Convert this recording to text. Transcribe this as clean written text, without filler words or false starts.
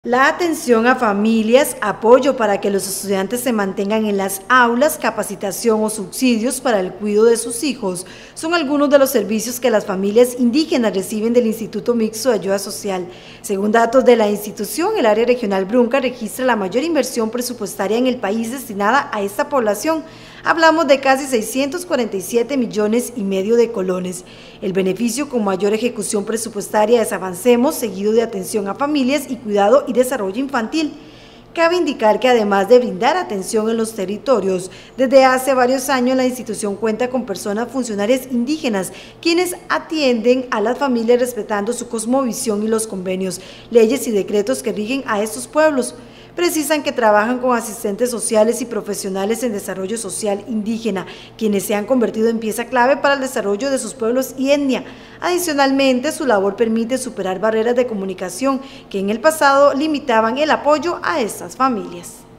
La atención a familias, apoyo para que los estudiantes se mantengan en las aulas, capacitación o subsidios para el cuidado de sus hijos son algunos de los servicios que las familias indígenas reciben del Instituto Mixto de Ayuda Social. Según datos de la institución, el área regional Brunca registra la mayor inversión presupuestaria en el país destinada a esta población. Hablamos de casi 647,5 millones de colones. El beneficio con mayor ejecución presupuestaria es Avancemos, seguido de atención a familias y cuidado y desarrollo infantil. Cabe indicar que además de brindar atención en los territorios, desde hace varios años la institución cuenta con personas funcionarias indígenas, quienes atienden a las familias respetando su cosmovisión y los convenios, leyes y decretos que rigen a estos pueblos. Precisan que trabajan con asistentes sociales y profesionales en desarrollo social indígena, quienes se han convertido en pieza clave para el desarrollo de sus pueblos y etnia. Adicionalmente, su labor permite superar barreras de comunicación que en el pasado limitaban el apoyo a estas familias.